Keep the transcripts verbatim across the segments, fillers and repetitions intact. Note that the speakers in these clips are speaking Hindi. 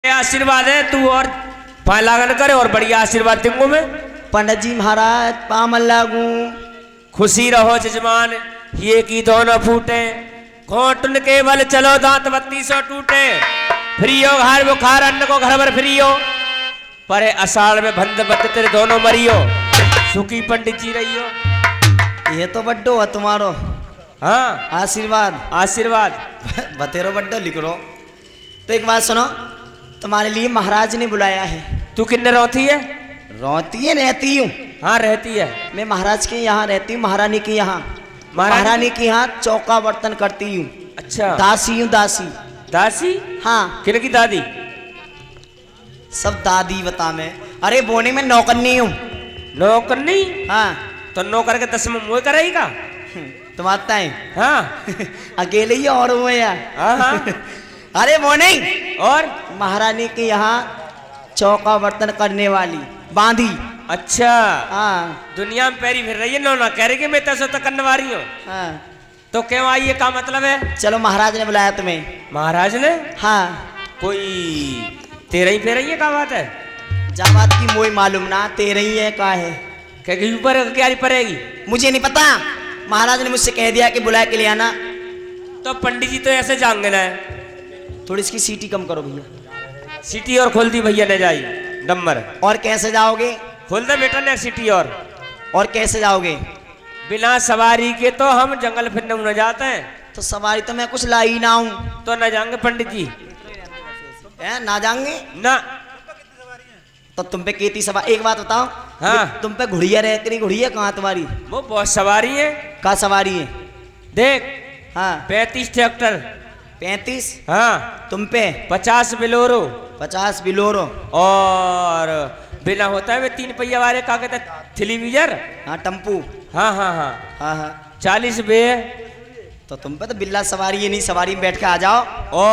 आशीर्वाद है तू और लागन करे और बढ़िया आशीर्वाद तुमको में। पंडित जी महाराज पामल लागू। खुशी रहो जजमान ये की दोनों फूटे घोटन केवल चलो दांत बत्ती सौ टूटे फ्री हो घर बुखार अन्न को घर भर फ्री हो पर अषाढ़ में भंद बद तेरे दोनों मरियो सुखी पंडित जी रही हो। ये तो बड्डो है तुम्हारो। हाँ आशीर्वाद आशीर्वाद बतेरो बड्डो लिख रो। तो एक बात सुनो, तुम्हारे लिए महाराज ने बुलाया है। तू किन्ने रोती है? रोती है रहती हूँ। हाँ रहती है। मैं महाराज के यहाँ रहती हूँ, महारानी के यहाँ। महारानी के यहाँ चौका बर्तन करती हूँ। अच्छा दासी हूँ दासी। दासी? हाँ। किन की दादी? सब दादी बता मैं। अरे बोने में नौकरनी हूँ। नौकरनी? हाँ। तो नौकर के दस में मुँह करेगा तुम आता है? हाँ अकेले ही और हुए यार। हाँ हाँ। अरे बोने और महारानी के यहाँ चौका बर्तन करने वाली बांधी। अच्छा हाँ। दुनिया में पैरी फिर रही है ना कह रही कि मैं तसो तक करने वाली हूँ। हाँ। तो क्यों आई है, का मतलब है? चलो महाराज ने बुलाया तुम्हें। महाराज ने? हाँ। कोई तेरा ही फेर ही है, का बात है? जा बात की मोई मालूम ना, तेरा ही है का है क्या ऊपर क्या पड़ेगी मुझे नहीं पता। महाराज ने मुझसे कह दिया कि बुला के ले आना। तो पंडित जी तो ऐसे जाएंगे ना। थोड़ी इसकी सीटी कम करो भैया। सीटी और खोल दी भैया ने जाई नंबर। और कैसे जाओगे? खोल दे बेटा ने सीटी। और और कैसे जाओगे? बिना सवारी के तो हम जंगल फिरने न जाते हैं। तो सवारी तो मैं कुछ लाई ना हूँ। तो न जाएंगे पंडित जी? है ना जाएंगे ना। तो तुम पे केती सवारी। एक बात बताओ। हाँ। तुम पे घुड़िया रहती घुड़िया कहाँ तुम्हारी? वो बहुत सवारी है। कहाँ सवारी है? देख। हाँ। पैंतीस ट्रैक्टर। पैंतीस? हाँ। तुम पे पचास बिलोरो। पचास बिलोरो। और बिना होता है वे तीन पहिया वाले का कहते थ्रीवीलर। हाँ टम्पू। हाँ हाँ हाँ हाँ हाँ। चालीस बे। तो तुम पे तो बिल्ला सवारी है नहीं, सवारी में बैठ के आ जाओ।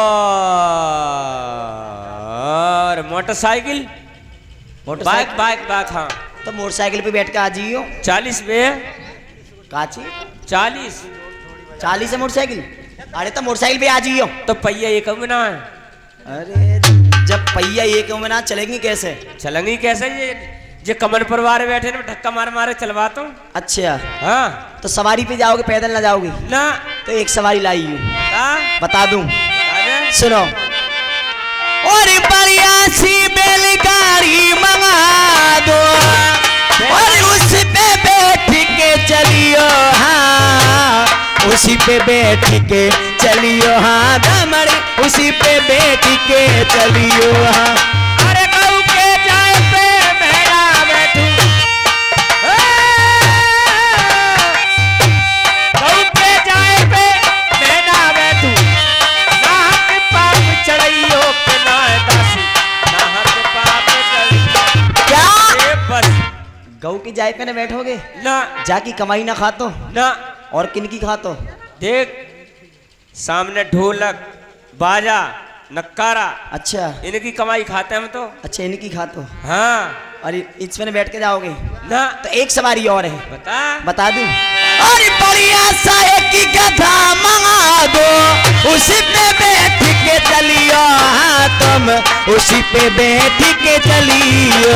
और मोटरसाइकिल बाइक बाइक बाइक। हाँ तो मोटरसाइकिल पे बैठ के आ जाइयो। चालीस बे। काची? चालीस चालीस है मोटरसाइकिल। अरे तो मोटरसाइकिल पे आ जाइयो। तो पहिया एक में ना है। अरे जब पहिया एक में ना चलेंगी कैसे? चलेंगी कैसे? ये जे कमर पर वारे बैठे ना धक्का मार मारे चलवाता हूँ। अच्छा हाँ। तो सवारी पे जाओगे पैदल ना जाओगे? ना। तो एक सवारी लाई हूँ। बता दूं? सुनो। और बढ़िया सी बैलगाड़ी मंगा दो और उस पे बैठ के चलियो। हाँ उसी पे बैठ के चलियो। हाँ दमड़ी उसी पे बैठ के चलियो। हाँ अरे गऊ के जाए पे मेरा बैठू। गऊ के जाए पे मेरा बैठू। नाहक पाप चढ़ाइयो के ना दासी। नाहक पाप चढ़ाइयो। क्या? बस गऊ की जाए पे न बैठोगे? ना। जाकी कमाई ना खातो ना। और किनकी खातो? देख सामने ढोलक बाजा नक्कारा। अच्छा इनकी कमाई खाते हैं हम तो। अच्छा इनकी खातो। हाँ। अरे इसमें बैठ के जाओगे ना। तो एक सवारी और है। बता बता दूं? अरे बढ़िया सा एक गधा मंगा दो उसी पे बैठ के चलियो। हाँ तुम उसी पे बैठ के चलियो।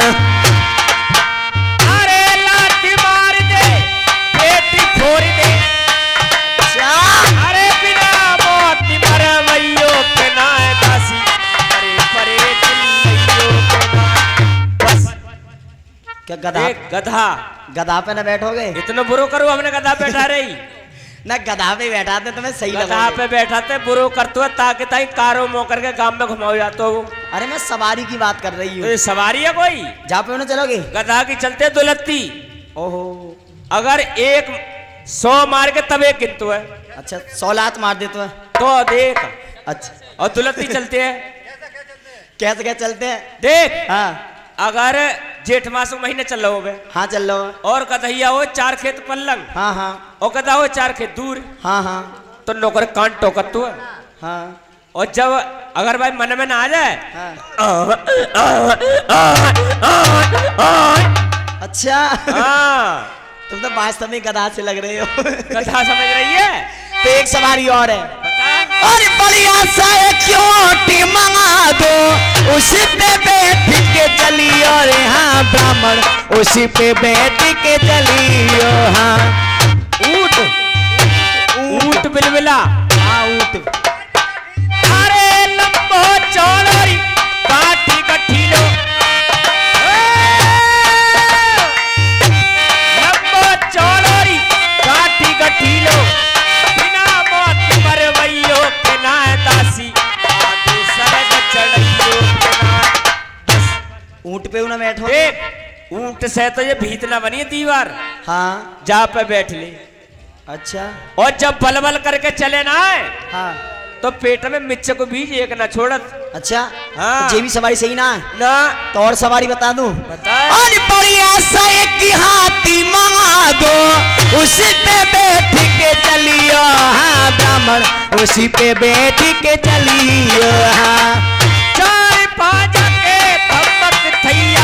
अरे लाठी मार दे पेटी फोड़ दे। अरे बिना मौत मरवैयो के ना दासी। अरे परे चिल्लैयो के ना। बस क्या गधा? गधा गधा पे ना बैठोगे? इतना बुरो करो हमने गधा बैठा रही। ना गधा पे बैठा दे तुम्हें सही लगा। गधा पे बैठा थे बुरो करते ताकि ताकि कारो मोकर के गांव में घुमाओ जाते हो। अरे मैं सवारी की बात कर रही हूँ। तो सवारी है कोई? जहाँ पे ना चलोगे? गधा की चलते दुलत्ती। ओहो। अगर एक सौ मार के तब एक किंतु है। अच्छा सौ लात मार दे तो? तो देख। अच्छा और दुलत्ती चलते हैं। कैसे क्या चलते हैं? देख। हाँ। अगर जेठ मास महीने चल रहा हो। हाँ चल रहा हो। और कदहिया हो चार खेत पल्लंग। हाँ हाँ। और कदा हो चार खेत दूर। हाँ हाँ। तो नौकर कान टोकत तो है। हाँ। और जब अगर भाई मन में ना आ जाए। हाँ। अच्छा। हाँ। तुम तो वास्तव में गधा से लग रहे हो। गधा समझ रही है? तो एक सवारी और है। बता। और बढ़िया सा क्यों मंगा दो उसी पे बैठ के चलियो। अरे हाँ ब्राह्मण उसी पे बैठ के चलियो। हाँ ऊंट ऊंट बिलबिला। हाँ ऊंट। अरे लंबो चौड़ी काठी कठीलो लंबो चौड़ी काठी कठीलो बिना मौत मरवैयो के ना दासी आगे सरग चढ़ैयो के ना। ऊंट पे ना बैठो। देख ऊंट से तो ये भीत ना बनी दीवार। हाँ जा पे बैठ ले। अच्छा। और जब बलबल करके चले ना है हाँ तो पेट में मिर्च को बीज एक ना छोड़त। अच्छा। हाँ। तो ये भी सवारी सही ना ना तो और सवारी बता दूं। बता। और बढ़िया सा एक हाथी मंगा दो उसी पे बैठ के चलियो। हाँ ब्राह्मण उसी पे बैठ के चलियो। हाँ चार पाँच के थपक थैया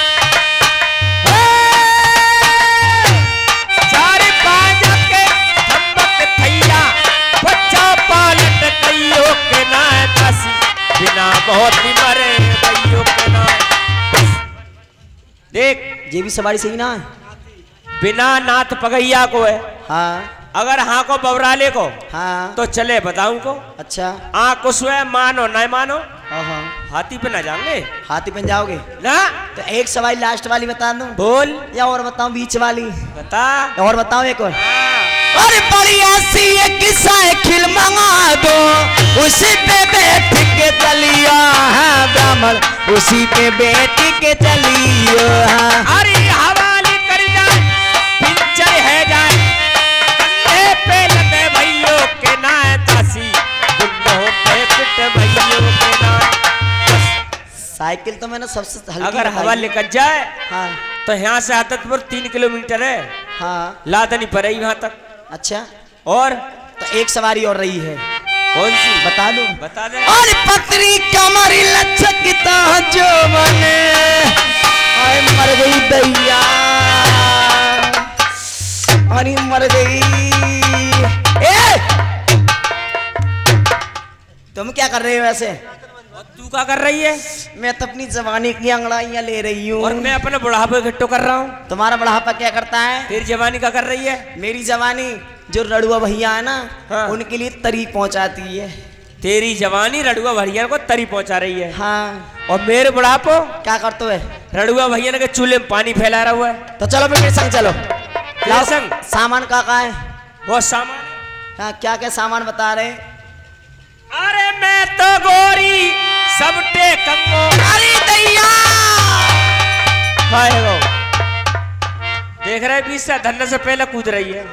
चार पाँच के थपक थैया बच्चा पालट कइयो के ना दासी बिना बहुत मरे कइयो के ना। देख ये भी सवारी सही ना। बिना नाथ पगैया को है। हाँ अगर हाँ को बवराले को हाँ तो चले बताऊं को। अच्छा। आँख को स्वयं मानो न मानो हाँ हाथी पे ना जाओगे हाथी पे जाओगे ना। तो एक सवारी लास्ट वाली बता दूं बोल या और बताऊं बीच वाली। बता। और बताऊं एक और। हाँ। और बढ़िया सी एक साइकिल मंगा दो उसी पे बैठ के चलियो। हाँ ब्राह्मण उसी पे बैठ के चलियो। हाँ अरे हवाली कर जाए पिंचर है जाए कंधे पे लगे भैयो के ना दासी गुंडों पे पिट भैयो के ना। साइकिल तो मैंने सबसे हल्की अगर बताई। हवा लेकर जाए हाँ तो यहाँ से आदतपुर तीन किलोमीटर है। हाँ लादनी पड़े वहां तक। अच्छा। और तो एक सवारी और रही है। कौन सी बता दूं। बता दे। और पतरी कमरी लचकता जो बने आए मर गई दैया। अरे मर गई। ए! तुम क्या कर रहे हो वैसे। और तू क्या कर रही है। मैं तो अपनी जवानी की अंगड़ाइयां ले रही हूँ। और मैं अपने बुढ़ापे घट्टो कर रहा हूँ। तुम्हारा बुढ़ापा क्या करता है। तेरी जवानी क्या कर रही है। मेरी जवानी जो रड़ुआ भैया है ना हाँ। उनके लिए तरी पहुंचाती है। तेरी जवानी रड़ुआ भैया को तरी पहुंचा रही है। हाँ। और मेरे बुढ़ापो क्या करते हुए रड़ुआ भैया के चूल्हे में पानी फैला रहा हुआ है। तो चलो फिर मेरे संग चलो। तेरे संग? सामान का का है। बहुत सामान। हाँ क्या क्या सामान बता रहे। अरे मैं तो गोरी सब टेकंगो। अरे दैया हाय गो देख रहे बीच से धरने से पहले कूद रही है।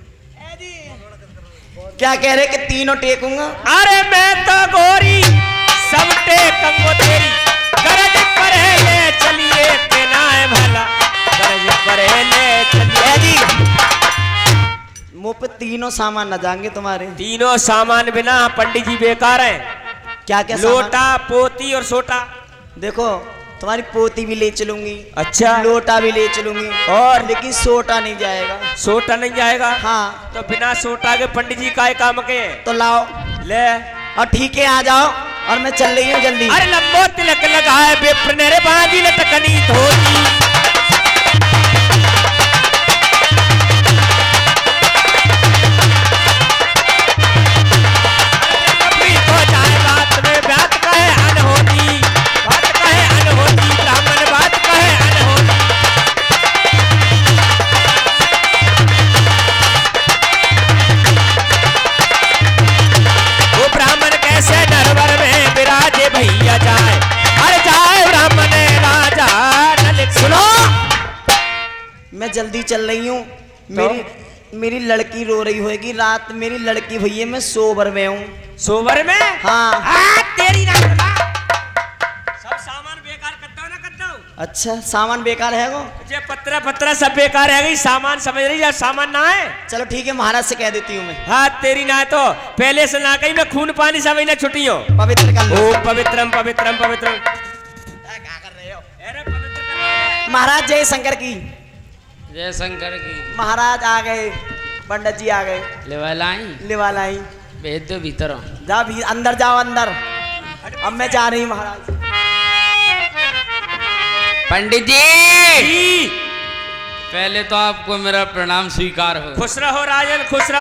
क्या कह रहे कि तीनों टेकूंगा। अरे मैं तो गोरी सब टेकंगो तेरी गरज पर है ले चलिए के ना है भला गरज पर है ले चलिए। जी मुंह पे तीनों सामान न जाएंगे तुम्हारे। तीनों सामान बिना पंडित जी बेकार हैं। क्या क्या लोटा पोती और सोटा। देखो तुम्हारी पोती भी ले चलूंगी। अच्छा। लोटा भी ले चलूंगी और लेकिन सोटा नहीं जाएगा। सोटा नहीं जाएगा। हाँ तो बिना सोटा के पंडित जी काय काम के। तो लाओ ले। और ठीक है आ जाओ और मैं चल रही हूँ जल्दी। अरे लंबो तिलक लगाए बेप्रने रे बाजी लटकनी धोती। मैं जल्दी चल रही हूँ। मेरी मेरी लड़की रो रही होगी रात। मेरी लड़की भैया मैं सोबर में हूँ। सोबर में। हाँ। आ, तेरी ना सब सामान बेकार करता हूँ ना करता हूँ। अच्छा सामान बेकार है वो। जे पत्रा पत्रा सब बेकार है गई सामान समझ रही है सामान ना है। चलो ठीक है महाराज से कह देती हूँ मैं। हाँ तेरी ना तो पहले से ना कही मैं खून पानी सब ना छुट्टी हो। पवित्र कर लो। ओम पवित्रम पवित्रम पवित्रम। क्या कर रहे हो। अरे पवित्र कर रहे हो। महाराज जय शंकर की। जय शंकर की। महाराज आ गए। पंडित जी आ गए। लेवालाई लेवालाई भेज दो भीतर। जा भी अंदर जाओ अंदर। अब मैं जा रही महाराज। पंडित जी पहले तो आपको मेरा प्रणाम स्वीकार हो। खुश रहो राजन खुश रहो।